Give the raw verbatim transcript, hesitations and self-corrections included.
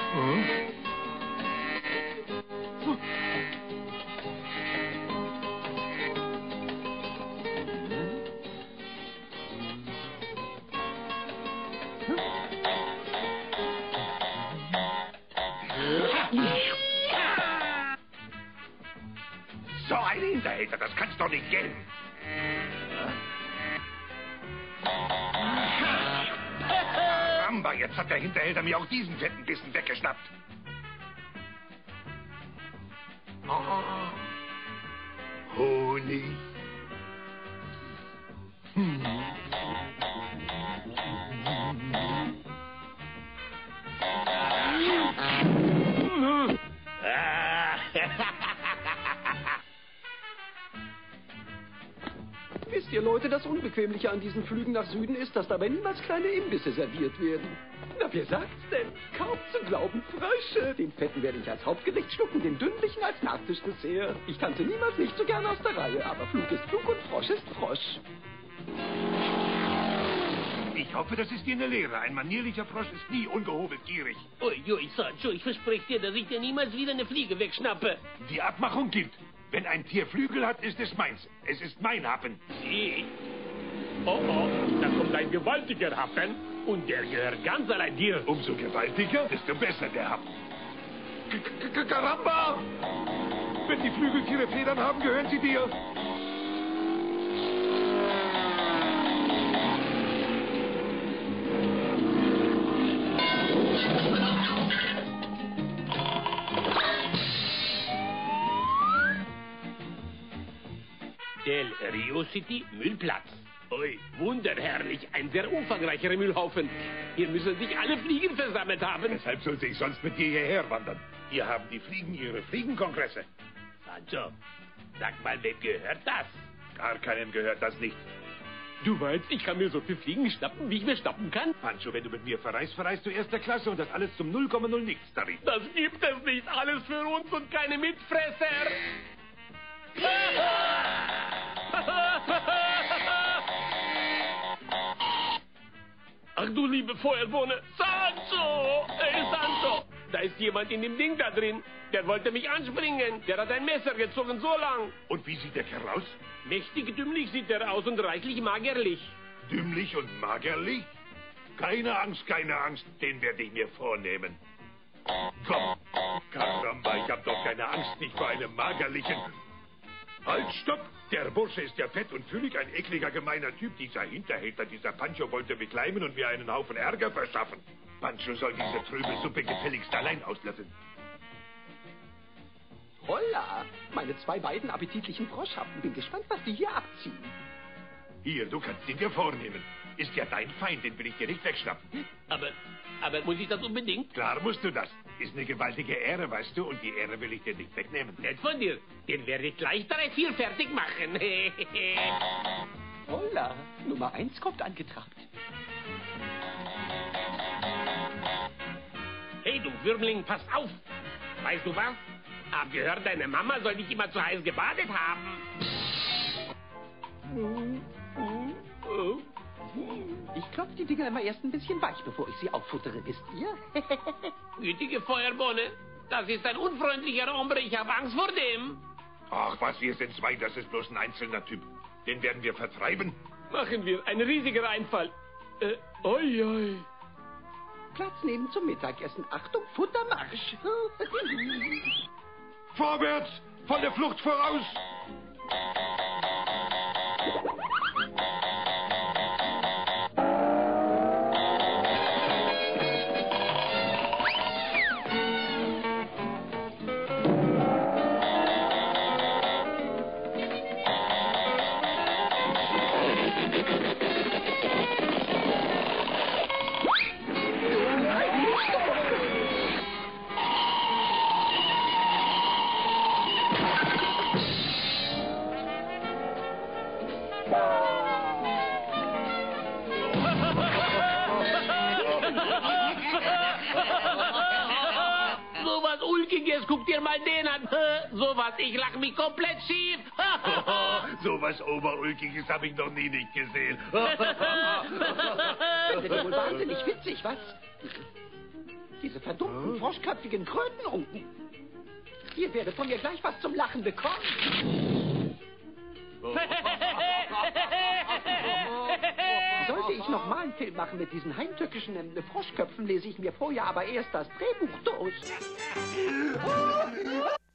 Hm? So ein Hinterhälter, das kann's doch nicht gehen. Ramba, jetzt hat der Hinterhälter mir auch diesen fetten Bissen weggeschnappt. Honig. Hm. Wisst ihr, Leute, das Unbequemliche an diesen Flügen nach Süden ist, dass dabei niemals kleine Imbisse serviert werden. Na, wer sagt's denn? Kaum zu glauben, Frösche. Den fetten werde ich als Hauptgericht schlucken, den dünnlichen als Nachtischdessert. Ich tanze niemals nicht so gern aus der Reihe, aber Flug ist Flug und Frosch ist Frosch. Ich hoffe, das ist dir eine Lehre. Ein manierlicher Frosch ist nie ungehobelt gierig. Ui, ui, Sancho, ich verspreche dir, dass ich dir niemals wieder eine Fliege wegschnappe. Die Abmachung gilt. Wenn ein Tier Flügel hat, ist es meins. Es ist mein Happen. Sie? Oh, oh, da kommt ein gewaltiger Happen und der gehört ganz allein dir. Umso gewaltiger, desto besser der Happen. Karamba! Wenn die Flügeltiere Federn haben, gehören sie dir. Del Rio City Müllplatz. Ui, wunderherrlich, ein sehr umfangreicher Müllhaufen. Hier müssen sich alle Fliegen versammelt haben. Weshalb sollte ich sonst mit dir hierher wandern? Hier haben die Fliegen ihre Fliegenkongresse. Sancho, sag mal, wem gehört das? Gar keinem gehört das nicht. Du meinst, ich kann mir so viel Fliegen schnappen, wie ich mir schnappen kann? Pancho, wenn du mit mir verreist, verreist du erster Klasse und das alles zum null Komma null nichts Tarif. Das gibt es nicht, alles für uns und keine Mitfresser. Ach du liebe Feuerbohne, Sancho! Hey Sancho! Da ist jemand in dem Ding da drin. Der wollte mich anspringen. Der hat ein Messer gezogen, so lang. Und wie sieht der Kerl aus? Mächtig dümmlich sieht er aus und reichlich magerlich. Dümmlich und magerlich? Keine Angst, keine Angst, den werde ich mir vornehmen. Komm, Karamba, ich hab doch keine Angst, nicht vor einem magerlichen... Halt, stopp! Der Bursche ist ja fett und füllig, ein ekliger, gemeiner Typ. Dieser Hinterhälter, dieser Pancho wollte mich leimen und mir einen Haufen Ärger verschaffen. Pancho soll diese trübe Suppe gefälligst allein auslöffeln. Holla! Meine zwei beiden appetitlichen Froschhappen. Bin gespannt, was die hier abziehen. Hier, du kannst ihn dir vornehmen. Ist ja dein Feind, den will ich dir nicht wegschnappen. Aber, aber muss ich das unbedingt? Klar musst du das. Ist eine gewaltige Ehre, weißt du, und die Ehre will ich dir nicht wegnehmen. Nett von dir. Den werde ich gleich direkt hier fertig machen. Holla! Nummer eins kommt angetrabt. Hey, du Würmling, pass auf! Weißt du was? Hab gehört, deine Mama soll dich immer zu heiß gebadet haben. Ich klopfe die Dinger immer erst ein bisschen weich, bevor ich sie auffuttere, wisst ihr? Gütige Feuerbohne, das ist ein unfreundlicher Hombre, ich habe Angst vor dem. Ach was, wir sind zwei, das ist bloß ein einzelner Typ. Den werden wir vertreiben. Machen wir, ein riesiger Einfall. Äh, oi, oi. Platz nehmen zum Mittagessen. Achtung, Futtermarsch. Vorwärts! Von der Flucht voraus! Sowas Ulkiges, guck dir mal den an. Sowas, ich lach mich komplett schief. Sowas Oberulkiges habe ich noch nie nicht gesehen. Das ist wohl wahnsinnig witzig, was? Diese verdummten, hm? froschköpfigen Krötenunken. Ihr werdet von mir gleich was zum Lachen bekommen. Sollte ich noch mal einen Film machen mit diesen heimtückischen äh, Froschköpfen, lese ich mir vorher aber erst das Drehbuch durch.